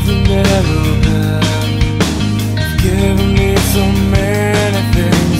never been. You've given me so many things